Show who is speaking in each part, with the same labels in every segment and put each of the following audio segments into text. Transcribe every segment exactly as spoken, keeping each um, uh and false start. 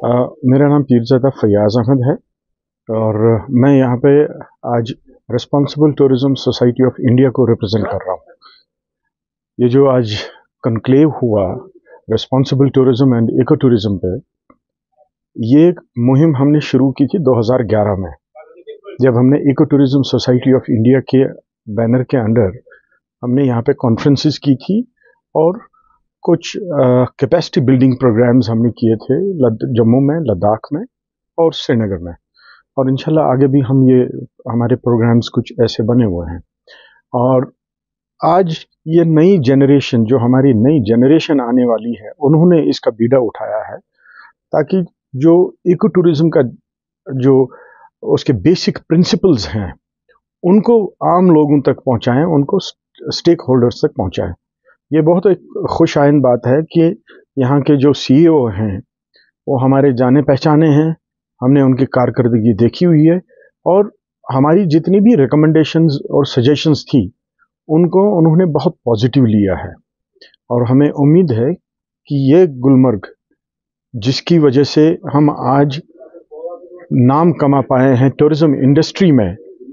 Speaker 1: आ, मेरा नाम पीरज़ादा फयाज़ अहमद है और मैं यहाँ पे आज responsible tourism society of India को रिप्रेजेंट कर रहा हूँ। ये जो आज कॉन्क्लेव हुआ responsible tourism and eco tourism पे, ये मुहिम हमने शुरू की थी दो हज़ार ग्यारह में, जब हमने eco tourism society of India के बैनर के अंडर हमने यहाँ पे कॉन्फ्रेंसेस की थी और कुछ कैपेसिटी बिल्डिंग प्रोग्राम्स हमने किए थे जम्मू में, लद्दाख में और श्रीनगर में, और इंशाल्लाह आगे भी हम ये हमारे प्रोग्राम्स कुछ ऐसे बने हुए हैं। और आज ये नई जनरेशन, जो हमारी नई जनरेशन आने वाली है, उन्होंने इसका बीड़ा उठाया है ताकि जो इको टूरिज़्म का जो उसके बेसिक प्रिंसिपल्स हैं उनको आम लोगों तक पहुंचाएं, उनको स्टेक होल्डर्स तक पहुंचाएं। ये बहुत एक खुश आइंद बात है कि यहाँ के जो सीईओ हैं वो हमारे जाने पहचाने हैं, हमने उनकी कारकर्दगी देखी हुई है और हमारी जितनी भी रिकमेंडेशंस और सजेशंस थी उनको उन्होंने बहुत पॉजिटिव लिया है। और हमें उम्मीद है कि ये गुलमर्ग, जिसकी वजह से हम आज नाम कमा पाए हैं टूरिज्म इंडस्ट्री में,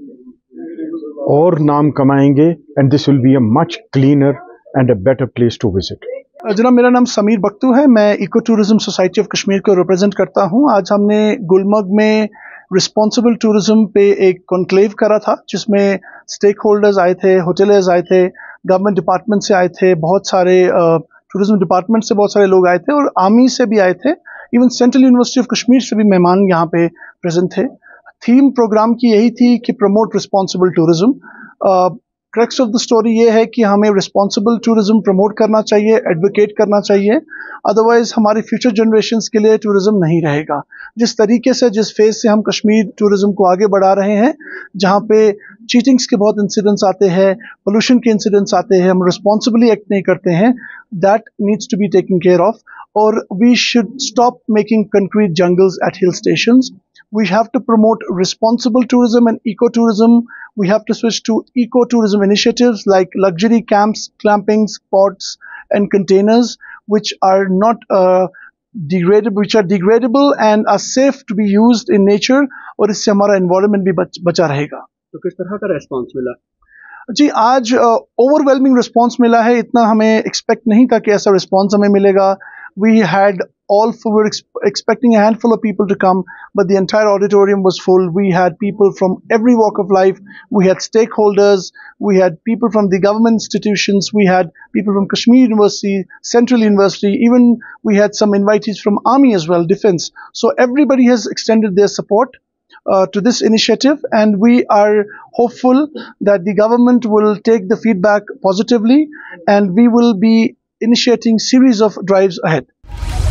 Speaker 1: और नाम कमाएंगे and this will be a much cleaner and a better place to visit.
Speaker 2: जनाब, मेरा नाम समीर बख्तू है, मैं eco tourism society of Kashmir को रिप्रेजेंट करता हूं। आज हमने गुलमर्ग में रिस्पॉन्सिबल टूरिज्म पे एक कॉन्क्लेव करा था जिसमें स्टेक होल्डर्स आए थे, होटलियर्स आए थे, गवर्नमेंट डिपार्टमेंट से आए थे, बहुत सारे टूरिज्म डिपार्टमेंट से बहुत सारे लोग आए थे और आर्मी से भी आए थे, even central university of Kashmir से भी मेहमान यहाँ पे प्रेजेंट थे। थीम प्रोग्राम की यही थी कि promote responsible tourism. Crux of the story ये है कि हमें रिस्पॉन्सिबल टूरिज्म प्रमोट करना चाहिए, एडवोकेट करना चाहिए, अदरवाइज हमारी फ्यूचर जनरेशंस के लिए टूरिज्म नहीं रहेगा। जिस तरीके से, जिस फेज से हम कश्मीर टूरिज्म को आगे बढ़ा रहे हैं, जहाँ पे चीटिंग्स के बहुत इंसिडेंट्स आते हैं, पोल्यूशन के इंसिडेंट्स आते हैं, हम रिस्पॉन्सिबली एक्ट नहीं करते हैं, that needs to be taken care of. और we should stop making concrete jungles at hill stations. We have to promote responsible tourism and ecotourism. We have to switch to ecotourism initiatives like luxury camps, clampings, pods, and containers, which are not uh, degradable, which are degradable and are safe to be used in nature. और इससे हमारा environment भी बच, बचा रहेगा।
Speaker 3: तो किस तरह का response मिला?
Speaker 2: जी, आज ओवरवेलमिंग uh, रिस्पॉन्स मिला है। इतना हमें एक्सपेक्ट नहीं था कि ऐसा रिस्पॉन्स हमें मिलेगा। We had all we were ex expecting a handful of people to come, but the entire auditorium was full. We had people from every walk of life. We had stakeholders. We had people from the government institutions. We had people from Kashmir University, Central University. Even we had some invitees from Army as well, Defense. So everybody has extended their support Uh, to this initiative, and we are hopeful that the government will take the feedback positively and we will be initiating series of drives ahead.